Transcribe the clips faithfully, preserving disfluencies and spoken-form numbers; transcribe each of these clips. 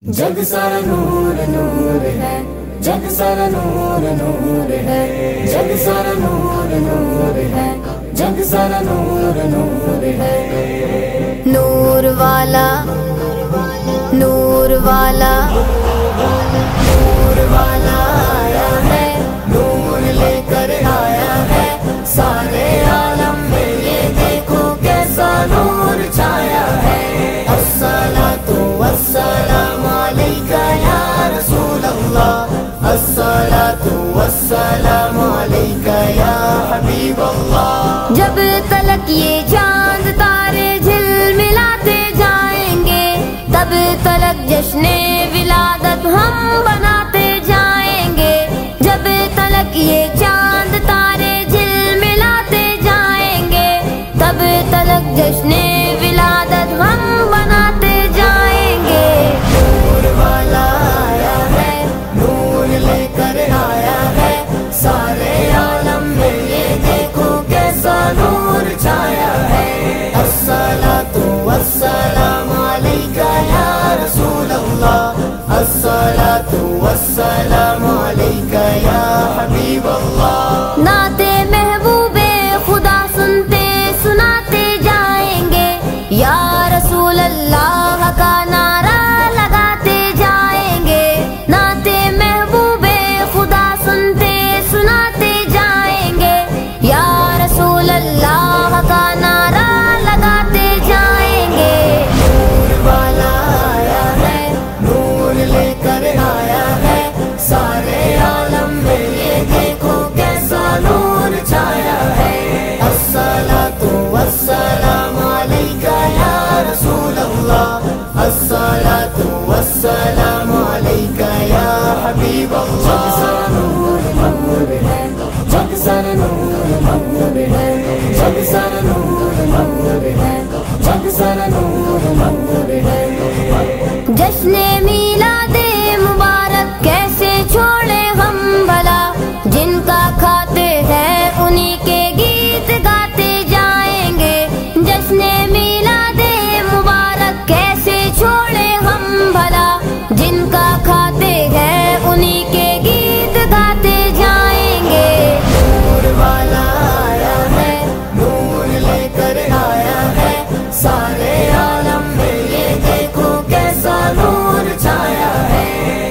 جگ سارا نور نور ہے، جگ سارا نور نور ہے، جگ سارا نور نور ہے، جگ سارا نور نور ہے۔ نور والا نور والا نور والا آیا ہے، نور لے کر آیا ہے، سارے عالم میں یہ دیکھو کیسا نور چھایا ہے۔ الصلاۃ والسلام علیکہ یا رسول اللہ، الصلاۃ والسلام علیکہ یا حبیب اللہ۔ جب تلک یہ چاند تارے جھل ملاتے جائیں گے، تب تلک جشن ولادت ہم بناتے جائیں گے۔ جب تلک یہ چاند تارے جھل ملاتے جائیں گے، تب تلک جشن ولادت ہم بناتے جائیں گے۔ نور والا آیا ہے، نور لے کر آیا ہے، سارے عالم میں یہ دیکھو کیسا نور چھایا ہے۔ الصلاۃ والسلام علیکہ یا رسول اللہ، الصلاۃ والسلام علیکہ یا حبیب اللہ۔ نعت محبوب خدا سنتے سناتے جائیں گے، یا رسول اللہ کا نعرہ لگاتے جائیں گے۔ نعت محبوب خدا سنتے سناتے جائیں گے، یا رسول اللہ کا نعرہ لگاتے جائیں گے۔ نور والا آیا ہے، نور لے کر آیا ہے، سارے عالم میں یہ دیکھو کیسا نور چھایا ہے۔ الصلاۃ والسلام علیکہ یا رسول اللہ، الصلاۃ والسلام علیکہ یا حبیب اللہ۔ جگ سارا نور نور ہے، جگ سارا نور نور ہے، جگ سارا نور نور ہے، جگ سارا نور نور ہے۔ جشن میلاد مبارک کیسے چھوڑے ہم بھلا، جن کا کھاتے ہیں انہی کے گیت گاتے جائیں گے۔ جشن میلاد مبارک کیسے چھوڑے ہم بھلا، جن کا کھاتے ہیں انہی کے گیت گاتے جائیں گے۔ نور والا آیا ہے، نور لے کر آیا ہے، سارے عالم میں یہ دیکھو کیسا نور چھایا ہے۔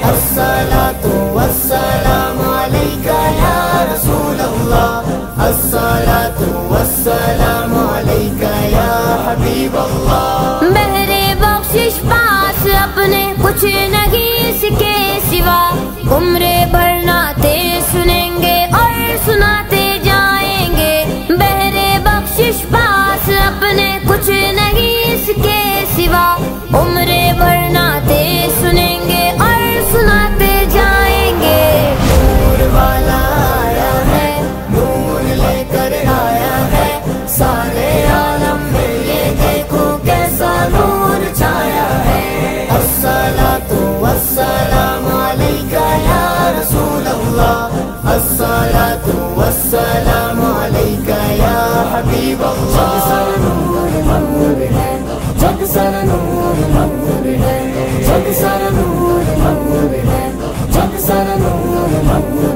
الصلاۃ والسلام علیکہ یا رسول اللہ، الصلاۃ والسلام علیکہ یا حبیب اللہ۔ بہر بخشش پاس اپنے کچھ نہیں اس کے سوا، عمر بھر نعتیں سنیں گے اور سناتے جائیں گے۔ بہر بخشش پاس اپنے کچھ نہیں اس کے سوا، عمر بھر نعتیں سنیں گے اور سناتے جائیں گے۔ نور والا آیا ہے، نور لے کر آیا ہے، سارے عالم میں یہ دیکھو کیسا نور چھایا ہے۔ الصلاۃ والسلام علیکہ یا رسول اللہ، الصلاۃ والسلام علیکہ یا حبیب اللہ۔ جگ سارا نور نور ہے، جگ سارا نور نور ہے، جگ سارا نور نور ہے، جگ سارا نور نور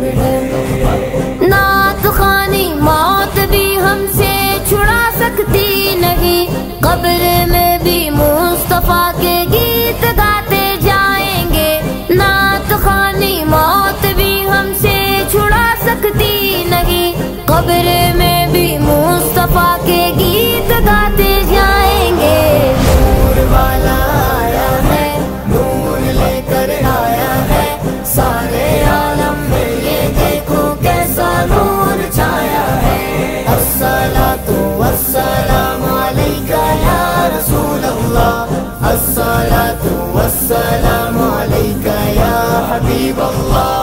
ہے۔ نعت خوانی موت بھی ہم سے چھڑا سکتی نہیں، قبر میں بھی مصطفیٰ کے گیت گاتے جائیں گے۔ نعت خوانی موت بھی ہم سے چھڑا سکتی نہیں، قبر میں بھی مصطفیٰ کے گیت گاتے جائیں گے۔ نور والا آیا ہے، نور لے کر آیا ہے، سارے عالم میں یہ دیکھو کیسا نور چھایا ہے۔ الصلاۃ والسلام علیکہ یا رسول اللہ، الصلاۃ والسلام علیکہ یا حبیب اللہ۔